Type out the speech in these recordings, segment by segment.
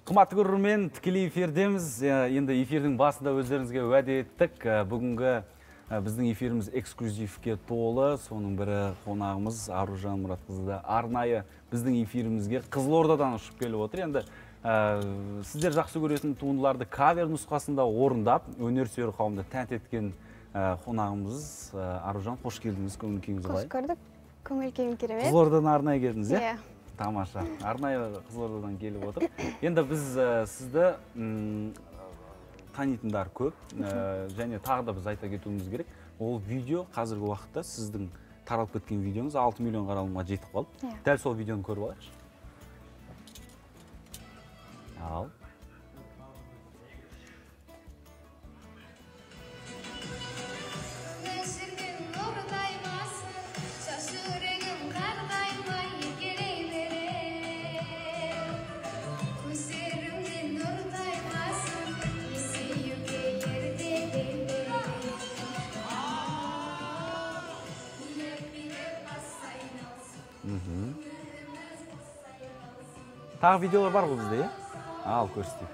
Қымбатты көрермен, тікелей эфирдеміз. Енді эфирдің басында өздеріңізге уәде еттік. Бүгінгі біздің эфиріміз эксклюзивке толы. Соның бірі қонағымыз Аружан Мұратқызы да арнайы біздің эфирімізге Қызылордадан ұшып келіп отыр. Енді сіздер жақсы көретін туындыларды кавер нұсқасында орындап, өнерсүйер қауымды тәнті еткен қонағымыз Аружан, қош келдіңіз. Көңіл күйіңіз қалай? Қош көрдік. Көңіл күйім керемет. Қызылордадан арнайы келдіңіз, иә? Тамаша. Арнайы Қызылордадан келіп отыр. Енді біз сізді танитындар көп, және тағы да біз айта кетуіміз керек. Ол видео қазіргі уақытта сіздің таралып кеткен видеоңыз 6 миллион қаралымға жетіп қалды. Дәл сол видеоны көріп алайықшы. Ал. Тағы видеолар бар бұл бізде, ал көрсетейік.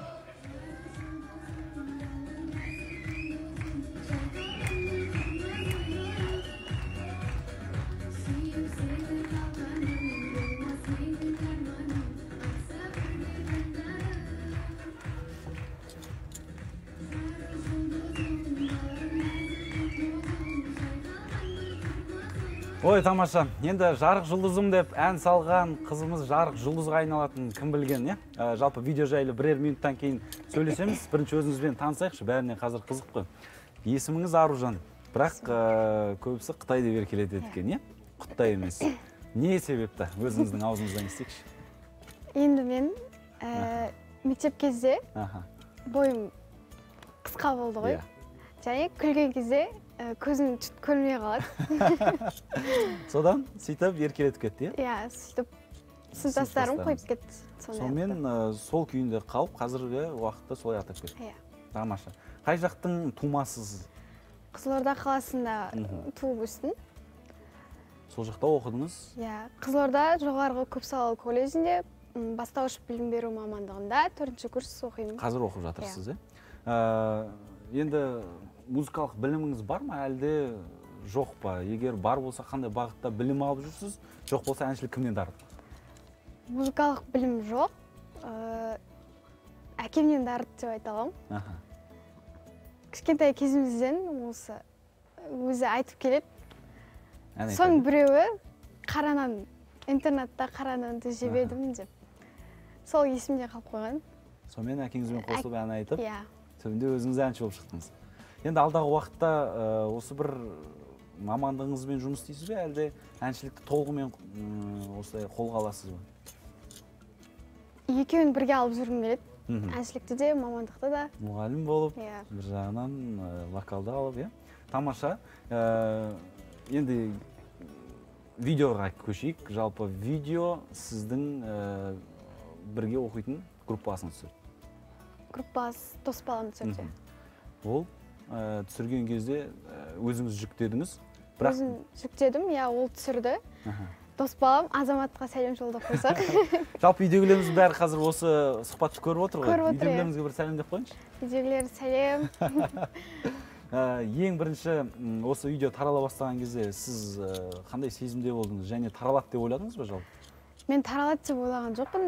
Ой, тамаша. Енді жарық жұлдызым деп ән салған қызымыз жарық жұлдызға айналатын кім білген, не? Жалпы видео жайлы бірер минуттан кейін сөйлесеміз. Бірінші өзіңізбен танысайықшы, бәріне қазір қызық қой. Есіміңіз Аружан, бірақ көбісі Қытай деп еркелетеді екен, не? Құттай емес. Не себепті? Өзіңіздің аузыңыздан естейікші. Енді мен мектеп кезде бойым қысқа болды ғой. Және күлген кезде көзім көрмей қалады. Содан сөйтіп еркелетіп кетті, е? Иә, сөйтіп сыныптастарым қойып кетті. Сонымен сол күйінде қалып, қазіргі уақытта солай атап кетті. Иә. Тамаша. Қай жақтың тумасыз? Қызылорда қаласында туып өстім. Сол жақта оқыдыңыз? Иә, Қызылорда жоғарғы көпсалалы колледжінде бастауыш білім беру мамандығында 4-ші курс оқимын. Қазір оқып жатырсыз, е? Енді музыкалық біліміңіз бар ма, әлде жоқ па? Егер бар болса, қандай бағытта білім алып жүрсіз? Жоқ болса, әншілік кімнен дарыды? Музыкалық білім жоқ. Әкемнен дарыды деп айта аламын. Кішкентай кезімізден өзі айтып келеді. Соң біреуі қаранан, интернатта қарананды жеп едім деп. Сол есімде қалып қойған. Сонымен әкеңізбен қосылып ән айтып, Иә. түбінде өзіңіз әнші болып шықтыңыз. Енді алдағы уақытта осы бір мамандығыңызбен жұмыс істейсіз бе, әлде әншілікті толығымен осылай қолға аласыз ба? Екеуін бірге алып жүргім келеді. Әншілікті де, мамандықты да. Мұғалім болып, бір жағынан вокалды алып, е? Тамаша. Енді видеоға көшейік. Жалпы видео сіздің бірге оқитын группасын түсірді. Группас дос балам түсірді. Ол түсірген кезде өзіңіз жүктедіңіз? Өзім жүктедім, иә, ол түсірді. Дос балам Азаматқа сәлем жолдап қойсақ. Жалпы үйдегілеріміз бәрі қазір осы сұхбатты көріп отыр ғой? Көріп отыр, иә. Үйдегілерімізге бір сәлем деп қойыңызшы. Үйдегілер сәлем. Ең бірінші осы видео тарала бастаған кезде сіз қандай сезімде болдыңыз және таралады деп ойладыңыз ба жалпы? Мен таралады деп ойлаған жоқпын.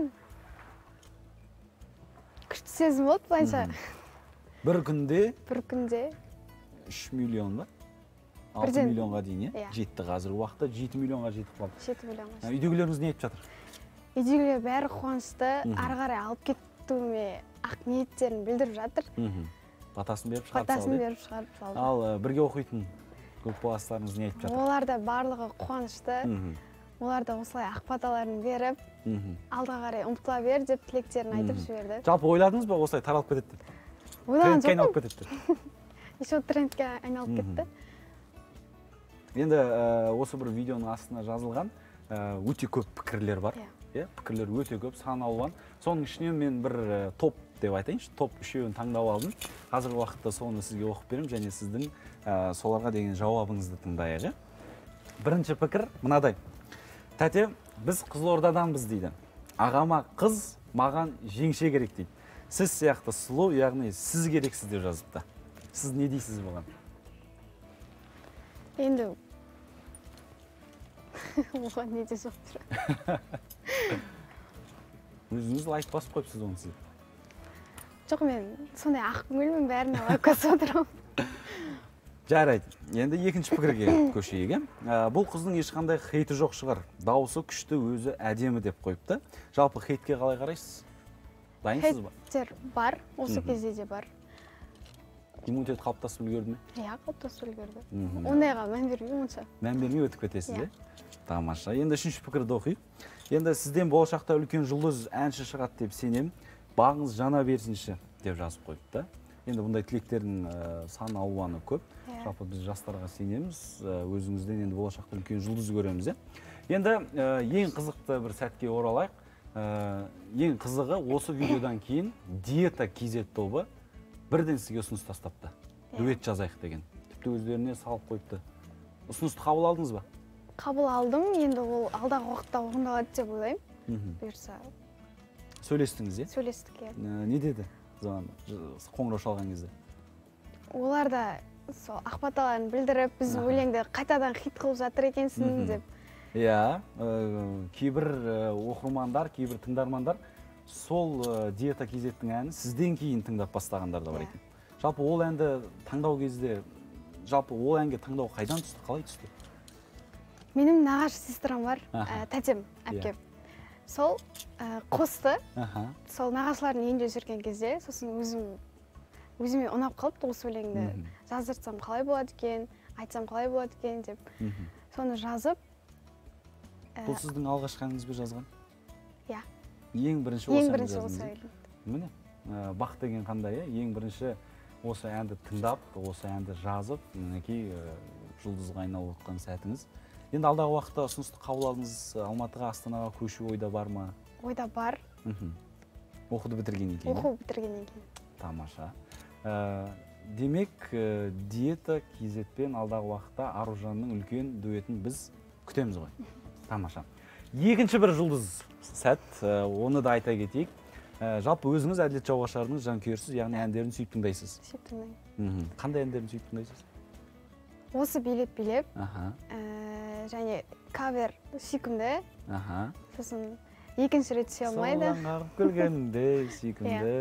Күшті сезім болды, былайша. Бір күнде 3 миллион ба? 6 миллионға дейін, е? Жетті қазіргі уақытта 7 миллионға жетіп қалды. 7 миллионға. Үйдегілеріңіз не айтып жатыр? Үйдегілер бәрі қуанышты, ары қарай алып кетуіме ақ ниеттерін білдіріп жатыр. Батасын беріп шығарып салды. Батасын беріп шығарып салды. Ал бірге оқитын группаластарыңыз не айтып жатыр? Олар да барлығы қуанышты. Олар да осылай ақ баталарын беріп, алға қарай ұмтыла бер деп тілектерін айтып жіберді. Жалпы ойладыңыз ба осылай таралып кетеді деп? Ойлаған трендке айналып кетеді деп? Еще трендке айналып кетті. Енді осы бір видеоның астына жазылған өте көп пікірлер бар. Пікірлер өте көп, сан алуан. Соның ішінен мен бір топ деп айтайыншы, топ 3-еуін таңдап алдым. Қазіргі уақытта соны сізге оқып берем, және сіздің соларға деген жауабыңызды тыңдайық. Бірінші пікір мынадай. Тәте, біз Қызылордаданбыз дейді. Ағама қыз, маған жеңше керек дейді. Сіз сияқты сұлу, яғни сіз керексіз деп жазыпты. Сіз не дейсіз бұған? Енді оған не де жоқ тұр. Өзіңіз лайк басып қойыпсыз оны сіз. Жоқ, мен сондай ақ көңілмен бәріне лайк басып отырамын. Жарайды. Енді екінші пікірге көшейік. Бұл қыздың ешқандай хейті жоқ шығар. Дауысы күшті, өзі әдемі деп қойыпты. Жалпы хейтке қалай қарайсыз? Дайынсыз ба? Хейттер бар, осы кезде де бар. Иммунитет қалыптасып үлгерді ме? Иә, қалыптасып үлгерді. Ондайға мән бермеймін онша. Мән бермей өтіп кетесіз, Тамаша. Енді үшінші пікірді оқиық. Енді сізден болашақта үлкен жұлдыз әнші шығады деп сенем. Бағыңыз жана берсінші деп жазып қойыпты. Енді бұндай тілектердің сан алуаны көп. Жалпы біз жастарға сенеміз. Өзіңізден енді болашақта үлкен жұлдыз көреміз. Енді ең қызықты бір сәтке оралайық. Ең қызығы осы видеодан кейін Диета KZ тобы бірден сізге ұсыныс тастапты. Дуэт жазайық деген. Тіпті өздеріне салып қойыпты. Ұсынысты қабыл алдыңыз ба? Қабыл алдым. Енді ол алдағы уақытта орындалады деп ойлаймын. Бұйырса. Сөйлестіңіз, е? Сөйлестік, е. Не деді? Қоңырау шалған кезде. Олар да сол ақпаталарын білдіріп, біз өлеңді қайтадан хит қылып жатыр екенсің деп. Иә, кейбір оқырмандар, кейбір тыңдармандар сол Диета KZ-тің әнін сізден кейін тыңдап бастағандар да бар екен. Жалпы ол әнді таңдау кезде, жалпы ол әнге таңдау қайдан түсті, қалай түсті? Менің нағашы сестрам бар, тәтем, әпкем. Сол қосты, сол нағашылардың үйінде жүрген кезде, сосын өзіме ұнап қалыпты осы өлеңді жаздырсам қалай болады екен, айтсам қалай болады екен деп. Соны жазып. Бұл сіздің алғашқы әніңізбен жазған? Иә. Ең бірінші осы әнді. Міне, бақ деген қандай, ең бірінші осы әнді тыңдап, осы әнді жазып, мінекей жұлдызға айналып отқан сәтіңіз. Енді алдағы уақытта ұсынысты қабыл алдыңыз, Алматыға, Астанаға көшу ойда бар ма? Ойда бар. Оқуды бітіргеннен кейін? Оқу бітіргеннен кейін. Тамаша. Демек, Диета KZ-пен алдағы уақытта Аружанның үлкен дуэтін біз күтеміз ғой. Тамаша. Екінші бір жұлдыз сәт, оны да айта кетейік. Жалпы өзіңіз Әділет Жауғашардың жанкүйерсіз, яғни әндерін сүйіп тыңдайсыз. Сүйіп тыңдаймын. Қандай әндерін сүйіп тыңдайсыз? Осы билеп, және кавер сүйкімді. Сосын екінші рет сүйе алмайды. Солған қағып күлгенде сүйкімді.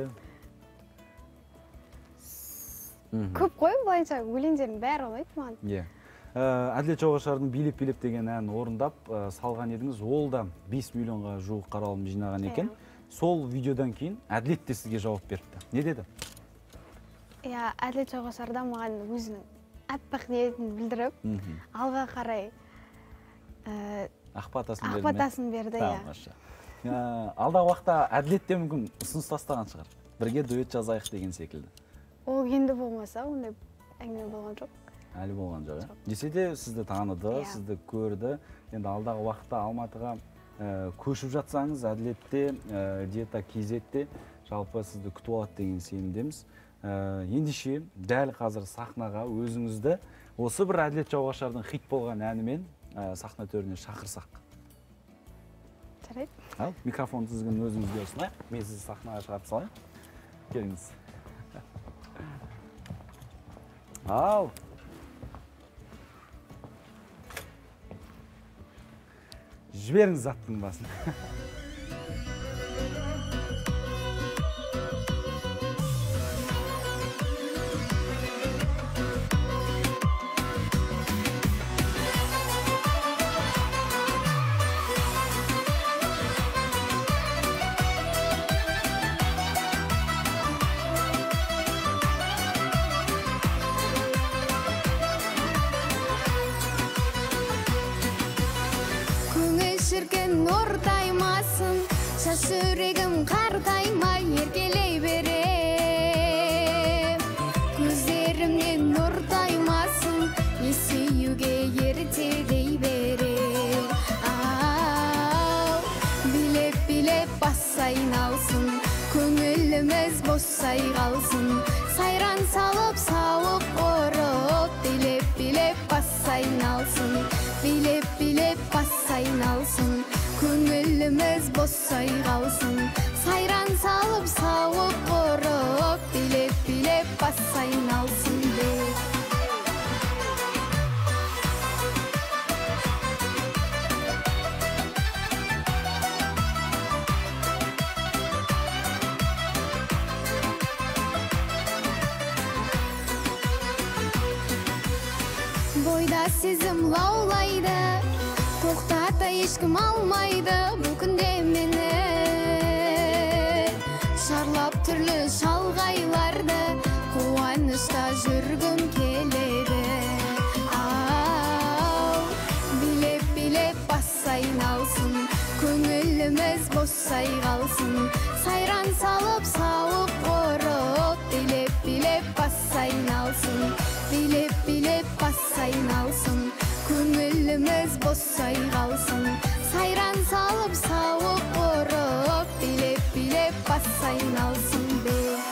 Көп қой, былайынша өлеңдердің бәрі ұнайды маған. Әділет Жауғашардың билеп деген ән орындап салған едіңіз, ол да 5 миллионға жуық қаралым жинаған екен. Сол видеодан кейін Әділет те сізге жауап беріпті. Не деді? Әділет Жауғашарда маған өзінің әппақ ниетін білдіріп, алға қарай ақпатасын берді. Алдағы уақытта Әділет те мүмкін ұсыныс тастаған шығар. Бірге дуэт жазайық деген секілді. Ол енді болмаса, ондай әңгіме болған жоқ. Әлі болған жоқ. Десе де сізді таныды, сізді көрді. Енді алдағы уақытта Алматыға көшіп жатсаңыз, Әділетте, Диета KZ-те жалпы сізді күтіп алады деген сенімдеміз. Ендеше дәл қазір сахнаға өзіңізді осы бір Әділет Жауғашардың хит болған әнімен сахна төріне шақырсақ. Жарайды. Ал, микрофон тізгінін өзіңізге ұсынайық. Мен сізді сахнаға шығарып салайын. Келіңіз. Ал. Жіберіңіз заттың басын. Ортаймасын, шаш жүрегім қартаймай еркелей берем. Көздерімнен ортаймасын, есеюге ертедей берем. Билеп бас айналсын, көңіліміз босай қалсын. Сайран салып сауық ұрып, билеп бас айналсын. Билеп бас айналсын, көңіліміз көңіліміз босай қалсын, сайран салып сауық ұрып, билеп бассайын алсын деп. Бойда сезім лаулайды, тоқтата ешкім алмайды бұл күнде мені. Шарлап түрлі шалғайларды, қуанышта жүргім келеді. Билеп бассайын алсын, көңіліміз босай қалсын, сайран салып сауық ұрып, билеп бассайын алсын, билеп бассайын алсын, көңіліміз босай қалсын, сайран салып сауық ұрып, билеп бассайын алсын деп.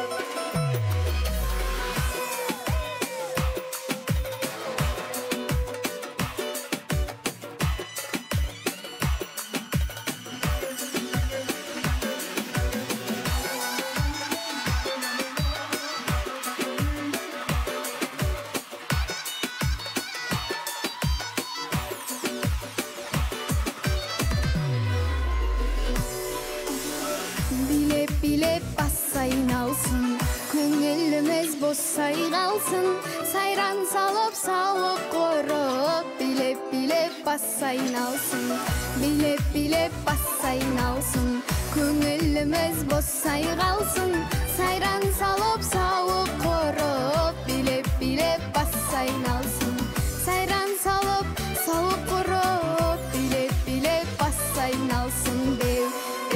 Билеп бассайын алсын, көңіліміз босай қалсын, сайран салып сауық ұрып, билеп бассайын алсын, билеп бассайын алсын, көңіліміз босай қалсын, сайран салып сауық ұрып, билеп бассайын алсын, сайран салып сауық ұрып, билеп бассайын алсын беу.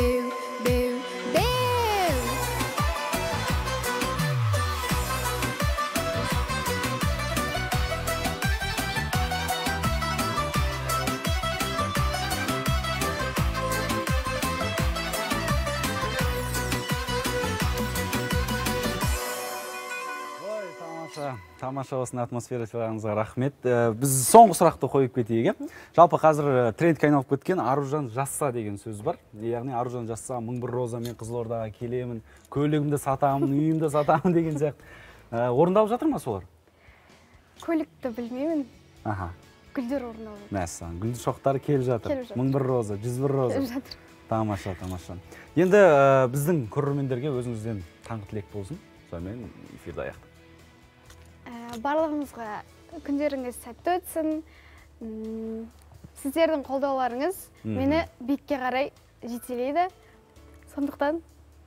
Тамаша осыны атмосфера сыйлағыңызға рахмет. Біз соңғы сұрақты қойып кетейік. Жалпы қазір трендке айналып кеткен Аружан жасса деген сөз бар. Яғни Аружан жасса 1001 роза мен Қызылордаға келемін, көлігімді сатамын, үйімді сатамын деген сияқты. Орындалып жатыр ма солар? Көлікті білмеймін. Гүлдер орындалып. Мәссаған, гүл шоқтары келіп жатыр. 1001 роза, 101 роза. Келіп жатыр. Тамаша. Енді біздің көрермендерге өзіңізден таңғы тілек болсын. Сонымен эфирді аяқтайық. Барлығыңызға күндеріңіз сәтті өтсін. Сіздердің қолдауларыңыз мені биікке қарай жетелейді. Сондықтан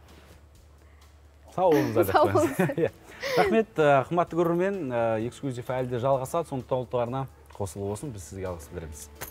сау болыңыздар. Рахмет, қымбатты көрермен, эксклюзив әлі де жалғасады. Сондықтан ұлттық арна қосылып болсын, біз сізге алғыс білдіреміз.